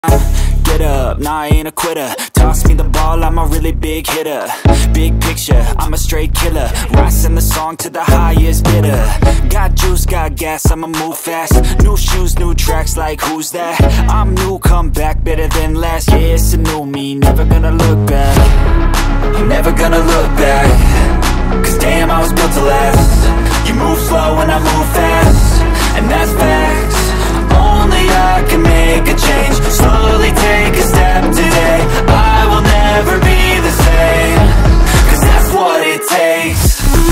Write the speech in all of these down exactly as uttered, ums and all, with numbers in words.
Get up, nah I ain't a quitter. Toss me the ball, I'm a really big hitter. Big picture, I'm a straight killer. Rising the song to the highest bidder. Got juice, got gas, I'ma move fast. New shoes, new tracks, like who's that? I'm new, come back, better than last. Yeah, it's a new me, never gonna look back. I'm never gonna look back. Cause damn, I was built to last. You move slow and I move fast. And that's facts. Only I can make a change. Slowly take a step today. I will never be the same. Cause that's what it takes.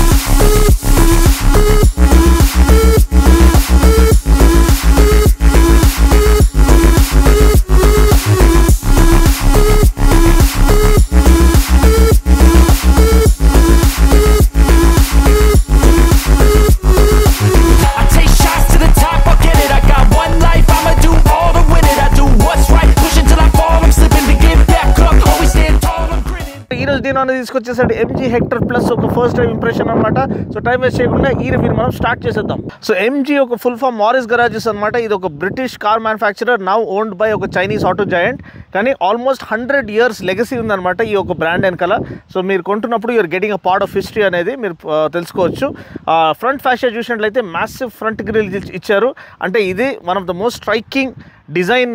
దీని తీసుకొచ్చేసరికి MG hector plus ఒక first time impression అనమాట. So time waste చేయకుండా ఈ review మనం start చేసేద్దాం. So MG ఒక full form Morris garages అనమాట. ఇది ఒక British car manufacturer, now owned by ఒక చైనీస్ ఆటో జాయింట్. కానీ ఆల్మోస్ట్ హండ్రెడ్ ఇయర్స్ లెగసీ ఉందన్నమాట ఈ ఒక బ్రాండ్ వెనకాల. సో మీరు కొంటున్నప్పుడు you're getting a part of history అనేది మీరు తెలుసుకోవచ్చు. ఫ్రంట్ ఫ్యాషన్ చూసినట్లయితే మ్యాసివ్ ఫ్రంట్ గ్రిల్ ఇచ్చారు. అంటే ఇది one of the most striking design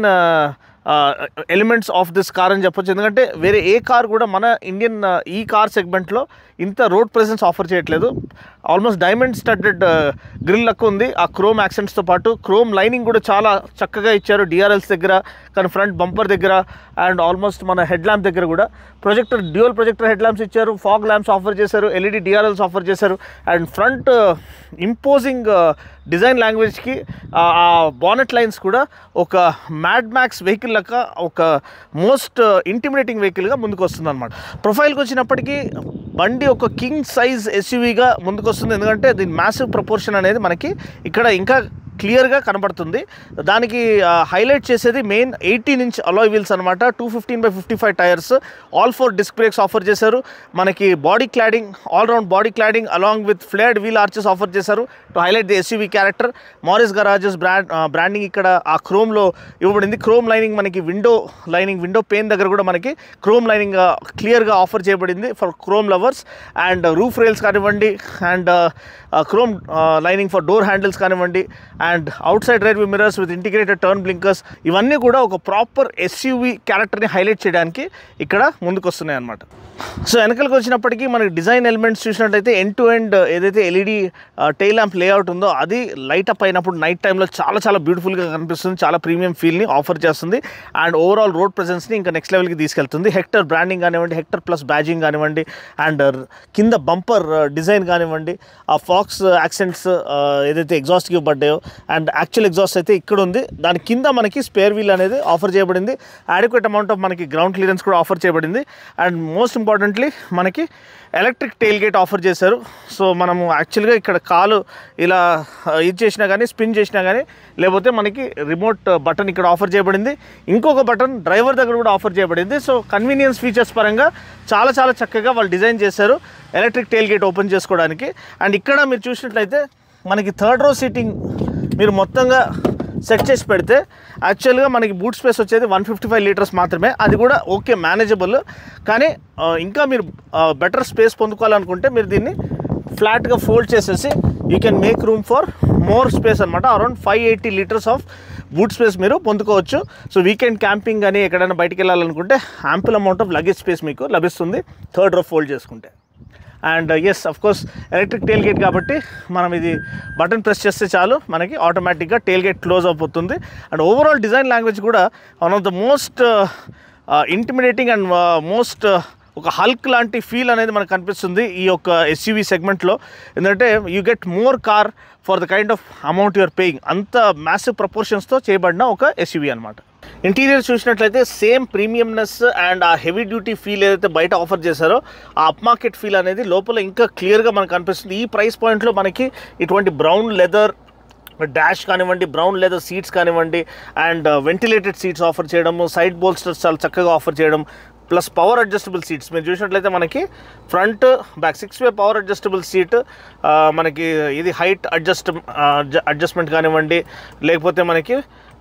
elements of this car అని చెప్పొచ్చు. ఎందుకంటే వేరే ఏ కార్ కూడా మన ఇండియన్ ఈ కార్ సెగ్మెంట్లో ఇంత రోడ్ ప్రెజెన్స్ ఆఫర్ చేయట్లేదు. ఆల్మోస్ట్ డైమండ్ స్టడ్డెడ్ గ్రిల్ లెక్క ఉంది ఆ క్రోమ్ యాక్సెంట్స్తో పాటు. క్రోమ్ లైనింగ్ కూడా చాలా చక్కగా ఇచ్చారు డిఆర్ఎల్స్ దగ్గర, కానీ ఫ్రంట్ బంపర్ దగ్గర అండ్ ఆల్మోస్ట్ మన హెడ్ ల్యాంప్ దగ్గర కూడా projector, dual projector head lamps ఇచ్చారు, ఫాగ్ ల్యాంప్స్ ఆఫర్ చేశారు, ఎల్ఈడి డిఆర్ఎల్స్ ఆఫర్ చేశారు. అండ్ ఫ్రంట్ ఇంపోజింగ్ డిజైన్ లాంగ్వేజ్కి ఆ బానెట్ లైన్స్ కూడా ఒక మ్యాడ్ మ్యాక్స్ వెహికల్ లెక్క ఒక మోస్ట్ ఇంటిమిడేటింగ్ వెహికల్గా ముందుకు వస్తుంది అనమాట. ప్రొఫైల్కి వచ్చినప్పటికీ బండి ఒక కింగ్ సైజ్ ఎస్యూవీగా ముందుకు వస్తుంది. ఎందుకంటే దీని మ్యాసివ్ ప్రపోర్షన్ అనేది మనకి ఇక్కడ ఇంకా క్లియర్గా కనబడుతుంది. దానికి హైలైట్ చేసేది main eighteen inch alloy wheels అనమాట. Two fifteen by fifty five tyres, all four disc brakes offer చేశారు. మనకి body cladding, all round body cladding along with flared wheel arches offer చేశారు to highlight the SUV character. Morris garages brand branding ఇక్కడ ఆ క్రోమ్లో ఇవ్వబడింది. Chrome lining మనకి window lining, window pane దగ్గర కూడా మనకి క్రోమ్ లైనింగ్ క్లియర్గా ఆఫర్ చేయబడింది for chrome lovers. And roof rails కానివ్వండి, and chrome lining for door handles కానివ్వండి, and outside rear view mirrors with integrated turn blinkers, ఇవన్నీ కూడా ఒక ప్రాపర్ ఎస్యూవీ క్యారెక్టర్ని హైలైట్ చేయడానికి ఇక్కడ ముందుకు వస్తున్నాయి అన్నమాట. సో వెనకలకు వచ్చినప్పటికీ మనకి డిజైన్ ఎలిమెంట్స్ చూసినట్లయితే ఎండ్ టు ఎండ్ ఏదైతే ఎల్ఈడి టైల్ ల్యాంప్ లేఅవుట్ ఉందో అది లైట్ అప్ అయినప్పుడు నైట్ టైంలో చాలా చాలా బ్యూటిఫుల్గా కనిపిస్తుంది, చాలా ప్రీమియం ఫీల్ని ఆఫర్ చేస్తుంది. అండ్ ఓవరాల్ రోడ్ ప్రెజెన్స్ని ఇంకా నెక్స్ట్ లెవెల్కి తీసుకెళ్తుంది. హెక్టర్ బ్రాండింగ్ కానివ్వండి, హెక్టర్ ప్లస్ బ్యాజింగ్ కానివ్వండి, అండ్ కింద బంపర్ డిజైన్ కానివ్వండి, ఆ ఫాక్స్ యాక్సెంట్స్ ఏదైతే ఎగ్జాస్ట్కి ఇవ్వబడ్డాయో అండ్ యాక్చువల్ ఎగ్జాస్ట్ అయితే ఇక్కడ ఉంది. దాని కింద మనకి స్పేర్ వీల్ అనేది ఆఫర్ చేయబడింది. అడిక్వేట్ అమౌంట్ ఆఫ్ మనకి గ్రౌండ్ క్లియరెన్స్ కూడా ఆఫర్ చేయబడింది. అండ్ మోస్ట్ ఇంపార్టెంట్లీ మనకి ఎలక్ట్రిక్ టెయిల్ గేట్ ఆఫర్ చేశారు. సో మనము యాక్చువల్గా ఇక్కడ కాలు ఇలా ఇది చేసినా కానీ, స్పిన్ చేసినా కానీ, లేకపోతే మనకి రిమోట్ బటన్ ఇక్కడ ఆఫర్ చేయబడింది. ఇంకొక బటన్ డ్రైవర్ దగ్గర కూడా ఆఫర్ చేయబడింది. సో కన్వీనియన్స్ ఫీచర్స్ పరంగా చాలా చాలా చక్కగా వాళ్ళు డిజైన్ చేశారు ఎలక్ట్రిక్ టెయిల్ గేట్ ఓపెన్ చేసుకోవడానికి. అండ్ ఇక్కడ మీరు చూసినట్లయితే మనకి థర్డ్ రో సీటింగ్ మీరు మొత్తంగా సెట్ చేసి పెడితే యాక్చువల్గా మనకి బూట్ స్పేస్ వచ్చేది వన్ ఫిఫ్టీ ఫైవ్ లీటర్స్ మాత్రమే. అది కూడా ఓకే మేనేజబుల్. కానీ ఇంకా మీరు బెటర్ స్పేస్ పొందుకోవాలనుకుంటే మీరు దీన్ని ఫ్లాట్గా ఫోల్డ్ చేసేసి you can make room for more space అనమాట. Around five eighty litres of boot space మీరు పొందుకోవచ్చు. సో వీకెండ్ క్యాంపింగ్ కానీ ఎక్కడైనా బయటికి వెళ్ళాలనుకుంటే ample amount of luggage space మీకు లభిస్తుంది థర్డ్ రో ఫోల్డ్ చేసుకుంటే. And as of course electric tail gate కాబట్టి మనం ఇది బటన్ ప్రెస్ చేస్తే చాలు మనకి ఆటోమేటిక్గా టెయిల్ గేట్ క్లోజ్ అయిపోతుంది. అండ్ ఓవరాల్ డిజైన్ లాంగ్వేజ్ కూడా one of the most intimidating and most ఒక హల్క్ లాంటి ఫీల్ అనేది మనకు కనిపిస్తుంది ఈ యొక్క ఎస్యూవీ సెగ్మెంట్లో. ఎందుకంటే you get more car for the kind of amount you're paying. అంత మ్యాసివ్ ప్రపోర్షన్స్తో చేయబడిన ఒక ఎస్యూవీ అనమాట. ఇంటీరియర్ చూసినట్లయితే సేమ్ ప్రీమియంనెస్ అండ్ ఆ హెవీ డ్యూటీ ఫీల్ ఏదైతే బయట ఆఫర్ చేశారో ఆ అప్ మార్కెట్ ఫీల్ అనేది లోపల ఇంకా క్లియర్గా మనకు కనిపిస్తుంది. ఈ ప్రైస్ పాయింట్లో మనకి ఇటువంటి బ్రౌన్ లెదర్ డాష్ కానివ్వండి, బ్రౌన్ లెదర్ సీట్స్ కానివ్వండి, అండ్ వెంటిలేటెడ్ సీట్స్ ఆఫర్ చేయడము, సైడ్ బోల్స్టర్స్ చాలా చక్కగా ఆఫర్ చేయడం, ప్లస్ పవర్ అడ్జస్టబుల్ సీట్స్ మీరు చూసినట్లయితే మనకి front back six way power adjustable seat, మనకి ఇది హైట్ అడ్జస్ట్ అడ్జస్ట్మెంట్ కానివ్వండి, లేకపోతే మనకి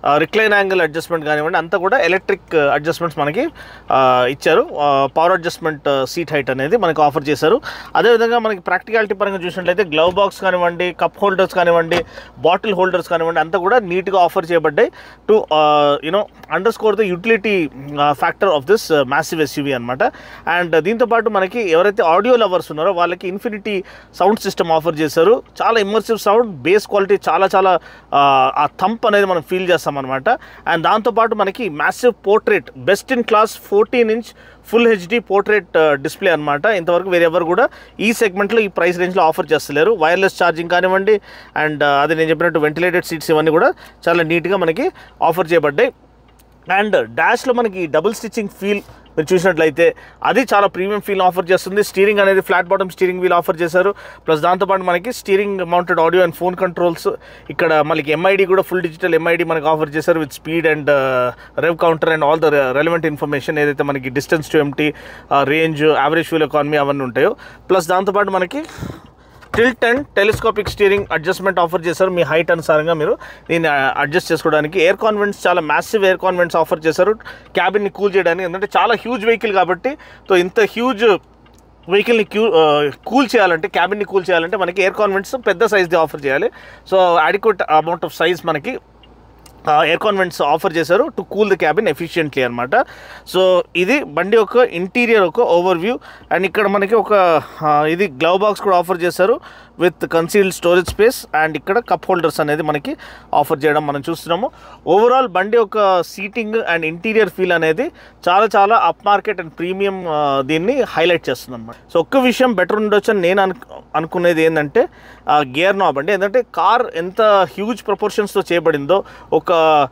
రిక్లైన్ యాంగిల్ అడ్జస్ట్మెంట్ కానివ్వండి అంతా కూడా ఎలక్ట్రిక్ అడ్జస్ట్మెంట్స్ మనకి ఇచ్చారు. పవర్ అడ్జస్ట్మెంట్ సీట్ హైట్ అనేది మనకి ఆఫర్ చేశారు. అదేవిధంగా మనకి ప్రాక్టికాలిటీ పరంగా చూసినట్లయితే గ్లవ్ బాక్స్ కానివ్వండి, కప్ హోల్డర్స్ కానివ్వండి, బాటిల్ హోల్డర్స్ కానివ్వండి అంతా కూడా నీట్గా ఆఫర్ చేయబడ్డాయి to you know underscore the utility factor of this massive SUV అనమాట. అండ్ దీంతోపాటు మనకి ఎవరైతే ఆడియో లవర్స్ ఉన్నారో వాళ్ళకి ఇన్ఫినిటీ సౌండ్ సిస్టమ్ ఆఫర్ చేశారు. చాలా ఇమ్మర్సివ్ సౌండ్, బేస్ క్వాలిటీ చాలా చాలా ఆ థంప్ అనేది మనం ఫీల్ చేస్తాం అనమాట. అండ్ దాంతోపాటు మనకి massive portrait best in class fourteen inch full HD portrait display అనమాట. ఇంతవరకు వేరెవరు కూడా ఈ సెగ్మెంట్లో ఈ ప్రైస్ రేంజ్లో ఆఫర్ చేస్తలేరు. వైర్లెస్ ఛార్జింగ్ కానివ్వండి అండ్ అది నేను చెప్పినట్టు వెంటిలేటెడ్ సీట్స్ ఇవన్నీ కూడా చాలా నీట్గా మనకి ఆఫర్ చేయబడ్డాయి. అండ్ డాష్లో మనకి డబుల్ స్టిచ్చింగ్ ఫీల్ మీరు చూసినట్లయితే అది చాలా ప్రీమియం ఫీల్ ఆఫర్ చేస్తుంది. స్టీరింగ్ అనేది flat bottom steering wheel offer చేశారు. ప్లస్ దాంతోపాటు మనకి steering mounted audio and phone controls, ఇక్కడ మనకి ఎంఐడి కూడా ఫుల్ డిజిటల్ ఎంఐడి మనకి ఆఫర్ చేశారు with speed and rev counter and all the relevant information ఏదైతే మనకి distance to empty, range, average fuel economy అవన్నీ ఉంటాయో. ప్లస్ దాంతోపాటు మనకి tilt and telescopic steering adjustment offer చేశారు. మీ హైట్ అనుసారంగా మీరు దీన్ని అడ్జస్ట్ చేసుకోవడానికి. ఎయిర్ కాన్వెంట్స్ చాలా మ్యాసివ్ ఎయిర్ కాన్వెంట్స్ ఆఫర్ చేశారు క్యాబిన్ని కూల్ చేయడానికి. ఎందుకంటే చాలా హ్యూజ్ వెహికల్ కాబట్టి, సో ఇంత హ్యూజ్ వెహికల్ని క్యూ కూల్ చేయాలంటే, క్యాబిన్ని కూల్ చేయాలంటే మనకి ఎయిర్ కాన్వెంట్స్ పెద్ద సైజ్ది ఆఫర్ చేయాలి. So adequate amount of size మనకి ఎయిర్ కాన్వెంట్స్ ఆఫర్ చేశారు to cool the cabin efficiently అనమాట. సో ఇది బండి యొక్క ఇంటీరియర్ ఒక ఓవర్ వ్యూ. అండ్ ఇక్కడ మనకి ఒక ఇది గ్లవ్ బాక్స్ కూడా ఆఫర్ చేశారు with concealed storage space. And ఇక్కడ కప్ హోల్డర్స్ అనేది మనకి ఆఫర్ చేయడం మనం చూస్తున్నాము. ఓవరాల్ బండి యొక్క సీటింగ్ అండ్ ఇంటీరియర్ ఫీల్ అనేది చాలా చాలా అప్ మార్కెట్ అండ్ ప్రీమియం దీన్ని హైలైట్ చేస్తుంది అనమాట. సో ఒక్క విషయం బెటర్ ఉండొచ్చు అని నేను అను అనుకునేది ఏంటంటే గేర్ నాబ్ అండి. ఎందుకంటే కార్ ఎంత హ్యూజ్ ప్రపోర్షన్స్తో చేయబడిందో, ఒక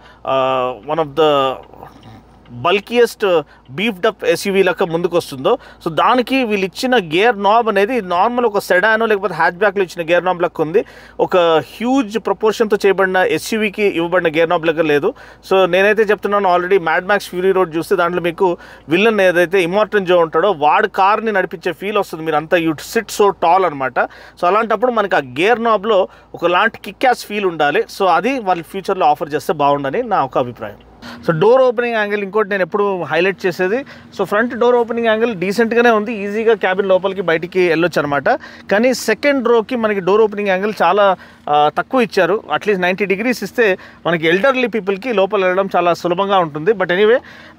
one of the bulkiest beefed up SUV లెక్క ముందుకు వస్తుందో, సో దానికి వీళ్ళు ఇచ్చిన గేర్ నాబ్ అనేది నార్మల్ ఒక సెడానో లేకపోతే హ్యాచ్ బ్యాక్లో ఇచ్చిన గేర్ నాబ్ లెక్క ఉంది. ఒక హ్యూజ్ ప్రపోర్షన్తో చేయబడిన ఎస్యూవీకి ఇవ్వబడిన గేర్ నాబ్ లెక్క లేదు. సో నేనైతే చెప్తున్నాను, already mad max fury road చూస్తే దాంట్లో మీకు విలన్ ఏదైతే ఇమార్టన్ జో ఉంటాడో వాడు కార్ని నడిపించే ఫీల్ వస్తుంది. మీరు అంతా యూ సిట్ సో టాల్ అనమాట. సో అలాంటప్పుడు మనకి ఆ గేర్ నాబ్లో ఒకలాంటి కిక్యాస్ ఫీల్ ఉండాలి. సో అది వాళ్ళ ఫ్యూచర్లో ఆఫర్ చేస్తే బాగుండని నా ఒక అభిప్రాయం. సో డోర్ ఓపెనింగ్ యాంగిల్ ఇంకోటి నేను ఎప్పుడు హైలైట్ చేసేది. So front door opening angle డీసెంట్గానే ఉంది, ఈజీగా క్యాబిన్ లోపలికి బయటికి వెళ్ళొచ్చు అనమాట. కానీ సెకండ్ రోకి మనకి డోర్ ఓపెనింగ్ యాంగిల్ చాలా తక్కువ ఇచ్చారు. అట్లీస్ట్ నైంటీ డిగ్రీస్ ఇస్తే మనకి ఎల్డర్లీ పీపుల్కి లోపల వెళ్ళడం చాలా సులభంగా ఉంటుంది. బట్ ఎనీవే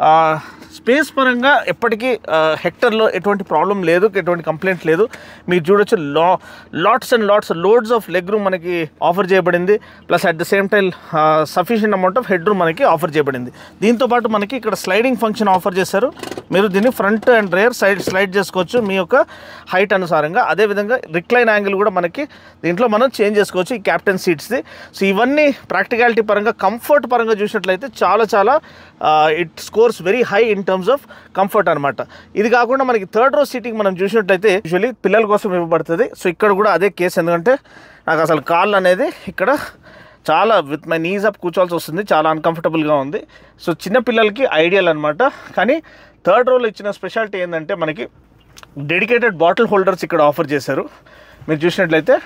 స్పేస్ పరంగా ఎప్పటికీ హెక్టర్లో ఎటువంటి ప్రాబ్లం లేదు, ఎటువంటి కంప్లైంట్ లేదు. మీరు చూడొచ్చు లా lots and lots loads of leg room మనకి ఆఫర్ చేయబడింది. Plus at the same time sufficient amount of head room మనకి ఆఫర్ చేయబడింది. దీంతోపాటు మనకి ఇక్కడ స్లైడింగ్ ఫంక్షన్ ఆఫర్ చేశారు. మీరు దీన్ని front and rear side slide చేసుకోవచ్చు మీ యొక్క హైట్ అనుసారంగా. అదేవిధంగా రిక్లైన్ యాంగిల్ కూడా మనకి దీంట్లో మనం చేంజ్ చేసుకోవచ్చు ఈ క్యాప్టెన్ సీట్స్ది. సో ఇవన్నీ ప్రాక్టికాలిటీ పరంగా, కంఫర్ట్ పరంగా చూసినట్లయితే చాలా చాలా it scores very high in terms of comfort అనమాట. ఇది కాకుండా మనకి థర్డ్ రో సీటింగ్ మనం చూసినట్లయితే యూజువల్లీ పిల్లల కోసం ఇవ్వబడుతుంది. సో ఇక్కడ కూడా అదే కేసు. ఎందుకంటే నాకు అసలు కాళ్ళు అనేది ఇక్కడ చాలా విత్ మై నీస్ అప్ కూర్చోవాల్సి వస్తుంది, చాలా అన్కంఫర్టబుల్గా ఉంది. సో చిన్నపిల్లలకి ఐడియల్ అనమాట. కానీ థర్డ్ రోలో ఇచ్చిన స్పెషాలిటీ ఏంటంటే మనకి డెడికేటెడ్ బాటిల్ హోల్డర్స్ ఇక్కడ ఆఫర్ చేశారు. మీరు చూసినట్లయితే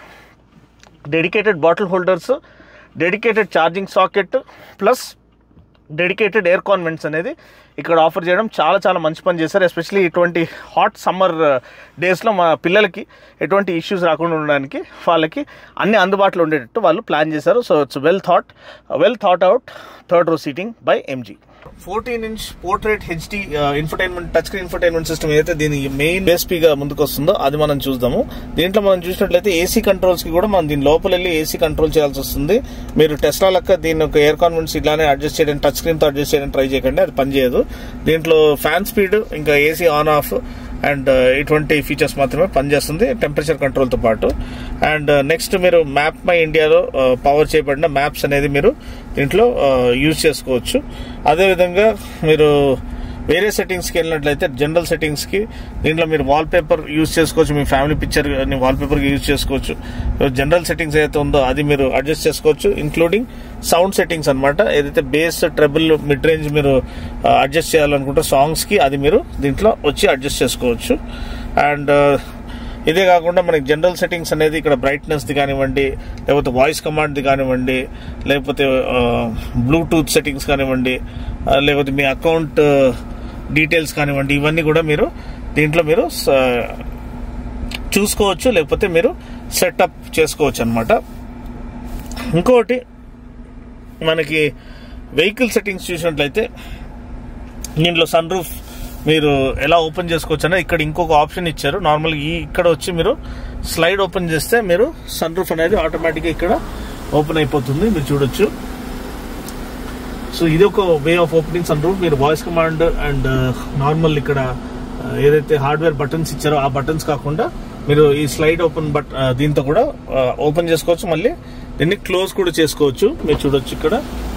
dedicated bottle holders, dedicated charging socket plus dedicated air con vents అనేది ఇక్కడ ఆఫర్ చేయడం చాలా చాలా మంచి పని చేశారు. ఎస్పెషలీ ఇటువంటి హాట్ సమ్మర్ డేస్లో మా పిల్లలకి ఎటువంటి ఇష్యూస్ రాకుండా ఉండడానికి వాళ్ళకి అన్ని అందుబాటులో ఉండేటట్టు వాళ్ళు ప్లాన్ చేశారు. So it's well thought well thought out third row seating by MG. Fourteen inch portrait HD infotainment touch screen infotainment system ఏదైతే దీని మెయిన్ బేస్పీగా ముందుకు వస్తుందో అది మనం చూద్దాము. దీంట్లో మనం చూసినట్లయితే ఏసీ కంట్రోల్స్ కి కూడా మనం దీని లోపల వెళ్ళి ఏసీ కంట్రోల్ చేయాల్సి వస్తుంది. మీరు టెస్లా లెక్క దీని ఒక ఎయిర్ కాన్వెంట్స్ ఇట్లానే అడ్జస్ట్ చేయడం, టచ్ స్క్రీన్ తో అడ్జస్ట్ చేయడం ట్రై చేయకండి, అది పనిచేయదు. దీంట్లో ఫ్యాన్ స్పీడ్ ఇంకా ఏసీ ఆన్ ఆఫ్ అండ్ ఇటువంటి ఫీచర్స్ మాత్రమే పనిచేస్తుంది టెంపరేచర్ కంట్రోల్తో పాటు. అండ్ నెక్స్ట్ మీరు మ్యాప్ మై ఇండియాలో పవర్ చేయబడిన మ్యాప్స్ అనేది మీరు దీంట్లో యూజ్ చేసుకోవచ్చు. అదేవిధంగా మీరు వేరే సెట్టింగ్స్కి వెళ్ళినట్లయితే జనరల్ సెట్టింగ్స్కి దీంట్లో మీరు వాల్పేపర్ యూజ్ చేసుకోవచ్చు, మీ ఫ్యామిలీ పిక్చర్ వాల్పేపర్కి యూజ్ చేసుకోవచ్చు. జనరల్ సెట్టింగ్స్ ఏదైతే ఉందో అది మీరు అడ్జస్ట్ చేసుకోవచ్చు, ఇంక్లూడింగ్ సౌండ్ సెట్టింగ్స్ అనమాట. ఏదైతే బేస్, ట్రెబుల్, మిడ్ రేంజ్ మీరు అడ్జస్ట్ చేయాలనుకుంటే సాంగ్స్కి అది మీరు దీంట్లో వచ్చి అడ్జస్ట్ చేసుకోవచ్చు. అండ్ ఇదే కాకుండా మనకి జనరల్ సెట్టింగ్స్ అనేది ఇక్కడ బ్రైట్నెస్ది కానివ్వండి, లేకపోతే వాయిస్ కమాండ్ది కానివ్వండి, లేకపోతే బ్లూటూత్ సెట్టింగ్స్ కానివ్వండి, లేకపోతే మీ అకౌంట్ డీటెయిల్స్ కానివ్వండి, ఇవన్నీ కూడా మీరు దీంట్లో మీరు చూసుకోవచ్చు, లేకపోతే మీరు సెటప్ చేసుకోవచ్చు అనమాట. ఇంకోటి మనకి వెహికల్ సెట్టింగ్స్ చూసినట్లయితే దీంట్లో సన్ రూఫ్ మీరు ఎలా ఓపెన్ చేసుకోవచ్చు అనేది ఇక్కడ ఇంకొక ఆప్షన్ ఇచ్చారు. నార్మల్గా ఈ ఇక్కడ వచ్చి మీరు స్లైడ్ ఓపెన్ చేస్తే మీరు సన్ రూఫ్ అనేది ఆటోమేటిక్గా ఇక్కడ ఓపెన్ అయిపోతుంది, మీరు చూడొచ్చు. సో ఇది ఒక way of opening sun roof. మీరు వాయిస్ కమాండ్ అండ్ నార్మల్ ఇక్కడ ఏదైతే హార్డ్వేర్ బటన్స్ ఇచ్చారో ఆ బటన్స్ కాకుండా మీరు ఈ స్లైడ్ ఓపెన్ బట్ దీంతో కూడా ఓపెన్ చేసుకోవచ్చు, మళ్ళీ దీన్ని క్లోజ్ కూడా చేసుకోవచ్చు, మీరు చూడొచ్చు ఇక్కడ.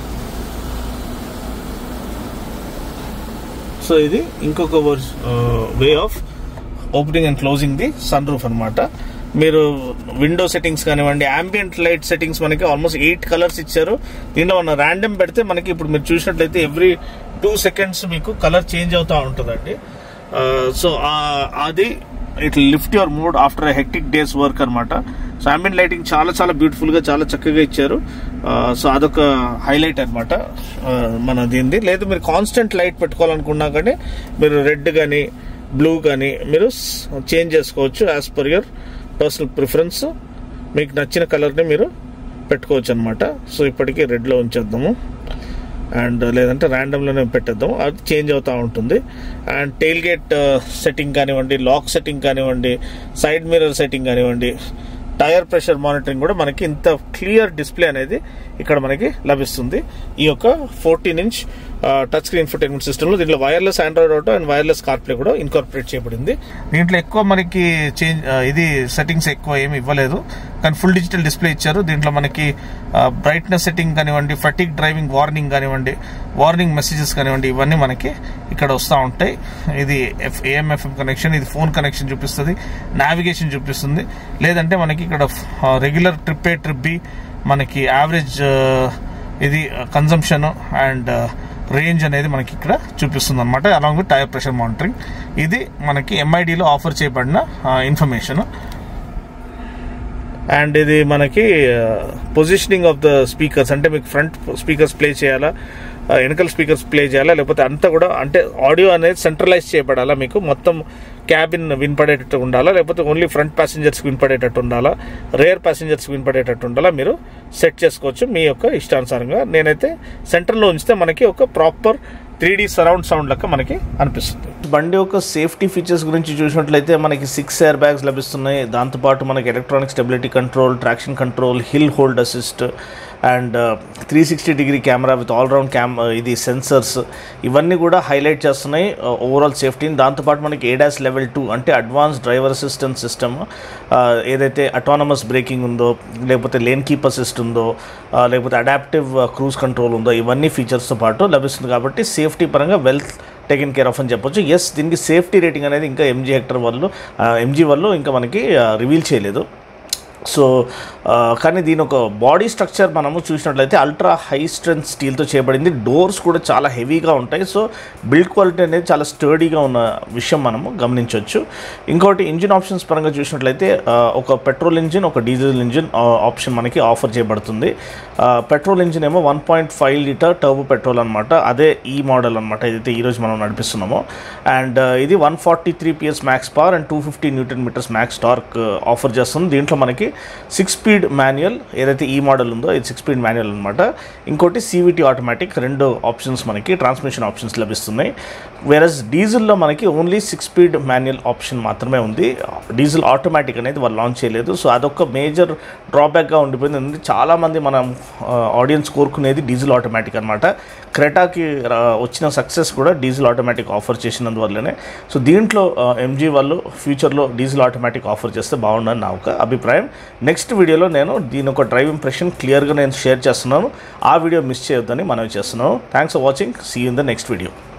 సో ఇది ఇంకొక way of opening and closing the sun roof అనమాట. మీరు విండో సెట్టింగ్స్ కానివ్వండి, ambient లైట్ సెట్టింగ్స్ మనకి ఆల్మోస్ట్ ఎయిట్ కలర్స్ ఇచ్చారు. దీంట్లో మన ర్యాండమ్ పెడితే మనకి ఇప్పుడు మీరు చూసినట్లయితే ఎవ్రీ టూ సెకండ్స్ మీకు కలర్ చేంజ్ అవుతూ ఉంటుందండి. సో అది it lift your mood after a hectic day's work అనమాట. సో ambient లైటింగ్ చాలా చాలా బ్యూటిఫుల్ గా చాలా చక్కగా ఇచ్చారు. సో అదొక హైలైట్ అనమాట మన దీనిది. లేదు మీరు కాన్స్టెంట్ లైట్ పెట్టుకోవాలనుకున్నా కానీ మీరు రెడ్ కానీ బ్లూ కానీ మీరు చేంజ్ చేసుకోవచ్చు as per your personal preference. మీకు నచ్చిన కలర్ని మీరు పెట్టుకోవచ్చు అనమాట. సో ఇప్పటికీ రెడ్లో ఉంచేద్దాము, అండ్ లేదంటే ర్యాండమ్లోనే పెట్టేద్దాము, అది చేంజ్ అవుతూ ఉంటుంది. అండ్ టెయిల్ గేట్ సెట్టింగ్ కానివ్వండి, లాక్ సెట్టింగ్ కానివ్వండి, సైడ్ మిర్రర్ సెట్టింగ్ కానివ్వండి, టైర్ ప్రెషర్ మానిటరింగ్ కూడా మనకి ఇంత క్లియర్ డిస్ప్లే అనేది ఇక్కడ మనకి లభిస్తుంది ఈ యొక్క fourteen inch touch screen infotainment సిస్టంలో. దీంట్లో wireless Android Auto and wireless CarPlay కూడా ఇన్కార్పొరేట్ చేయబడింది. దీంట్లో ఎక్కువ మనకి చేంజ్ ఇది సెట్టింగ్స్ ఎక్కువ ఏమి ఇవ్వలేదు, కానీ ఫుల్ డిజిటల్ డిస్ప్లే ఇచ్చారు. దీంట్లో మనకి బ్రైట్నెస్ సెట్టింగ్ కానివ్వండి, ఫటిక్ డ్రైవింగ్ వార్నింగ్ కానివ్వండి, వార్నింగ్ మెసేజెస్ కానివ్వండి, ఇవన్నీ మనకి ఇక్కడ వస్తూ ఉంటాయి. ఇది ఎఫ్ ఏఎం ఎఫ్ఎం కనెక్షన్, ఇది ఫోన్ కనెక్షన్ చూపిస్తుంది, నావిగేషన్ చూపిస్తుంది. లేదంటే మనకి ఇక్కడ regular trip A trip B, మనకి యావరేజ్ ఇది కన్జంప్షన్ అండ్ రేంజ్ అనేది మనకి ఇక్కడ చూపిస్తుంది అనమాట. Along with tyre pressure monitoring. ఇది మనకి ఎంఐడిలో ఆఫర్ చేయబడిన ఇన్ఫర్మేషన్. అండ్ ఇది మనకి పొజిషనింగ్ ఆఫ్ ద స్పీకర్స్, అంటే మీకు ఫ్రంట్ స్పీకర్స్ ప్లే చేయాలా, వెనకల్ స్పీకర్స్ ప్లే చేయాలా, లేకపోతే అంతా కూడా అంటే ఆడియో అనేది సెంట్రలైజ్ చేయబడాలా, మీకు మొత్తం క్యాబిన్ వినపడేటట్టు ఉండాలా, లేకపోతే ఓన్లీ ఫ్రంట్ ప్యాసింజర్స్కి వినపడేటట్టు ఉండాలా, రేర్ ప్యాసింజర్స్కి వినపడేటట్టు ఉండాలా, మీరు సెట్ చేసుకోవచ్చు మీ యొక్క ఇష్టానుసారంగా. నేనైతే సెంటర్లో ఉంచితే మనకి ఒక proper three D surround sound లెక్క మనకి అనిపిస్తుంది. బండి యొక్క సేఫ్టీ ఫీచర్స్ గురించి చూసినట్లయితే మనకి సిక్స్ ఎయిర్ బ్యాగ్స్ లభిస్తున్నాయి. దాంతోపాటు మనకి electronic stability control, traction control, hill hold assist and three sixty degree camera with all round cam ఇది సెన్సర్స్, ఇవన్నీ కూడా హైలైట్ చేస్తున్నాయి ఓవరాల్ సేఫ్టీని. దాంతోపాటు మనకి ఏడాస్ లెవెల్ టూ అంటే అడ్వాన్స్ డ్రైవర్ అసిస్టెన్స్ సిస్టమ్, ఏదైతే అటానమస్ బ్రేకింగ్ ఉందో, లేకపోతే లేన్ కీప్ అసిస్ట్ ఉందో, లేకపోతే అడాప్టివ్ క్రూజ్ కంట్రోల్ ఉందో, ఇవన్నీ ఫీచర్స్తో పాటు లభిస్తుంది. కాబట్టి సేఫ్టీ పరంగా వెల్ టేకెన్ కేర్ ఆఫ్ అని చెప్పొచ్చు. ఎస్, దీనికి సేఫ్టీ రేటింగ్ అనేది ఇంకా ఎంజీ హెక్టర్ వాళ్ళు ఎంజీ వాళ్ళు ఇంకా మనకి రివీల్ చేయలేదు. సో కానీ దీని ఒక బాడీ స్ట్రక్చర్ మనము చూసినట్లయితే అల్ట్రా హై స్ట్రెంత్ స్టీల్తో చేయబడింది. డోర్స్ కూడా చాలా హెవీగా ఉంటాయి. సో బిల్డ్ క్వాలిటీ అనేది చాలా స్టర్డీగా ఉన్న విషయం మనము గమనించవచ్చు. ఇంకోటి ఇంజిన్ ఆప్షన్స్ పరంగా చూసినట్లయితే ఒక పెట్రోల్ ఇంజిన్, ఒక డీజిల్ ఇంజిన్ ఆప్షన్ మనకి ఆఫర్ చేయబడుతుంది. పెట్రోల్ ఇంజిన్ ఏమో one point five litre turbo petrol అనమాట, అదే ఈ మోడల్ అనమాట ఏదైతే ఈరోజు మనం నడిపిస్తున్నామో. అండ్ ఇది one forty three PS max power and two fifty newton metres max torque offer చేస్తుంది. దీంట్లో మనకి సిక్స్ స్పీడ్ మాన్యువల్ ఏదైతే ఈ మోడల్ ఉందో ఇది సిక్స్ స్పీడ్ మాన్యువల్ అనమాట. ఇంకోటి సివిటీ ఆటోమేటిక్, రెండు ఆప్షన్స్ మనకి ట్రాన్స్మిషన్ ఆప్షన్స్ లభిస్తున్నాయి. వేరస్ డీజిల్లో మనకి only six speed manual option మాత్రమే ఉంది. డీజిల్ ఆటోమేటిక్ అనేది వాళ్ళు లాంచ్ చేయలేదు. సో అదొక మేజర్ డ్రాబ్యాక్గా ఉండిపోయింది. ఎందుకంటే చాలామంది మన ఆడియన్స్ కోరుకునేది డీజిల్ ఆటోమేటిక్ అనమాట. క్రెటాకి వచ్చిన సక్సెస్ కూడా డీజిల్ ఆటోమేటిక్ ఆఫర్ చేసినందువల్లనే. సో దీంట్లో ఎంజీ వాళ్ళు ఫ్యూచర్లో డీజిల్ ఆటోమేటిక్ ఆఫర్ చేస్తే బాగుండని నా ఒక అభిప్రాయం. నెక్స్ట్ వీడియోలో నేను దీని ఒక డ్రైవ్ ఇంప్రెషన్ క్లియర్గా నేను షేర్ చేస్తున్నాను. ఆ వీడియో మిస్ చేయొద్దని మనవి చేస్తున్నాను. Thanks for watching. See you in the next video.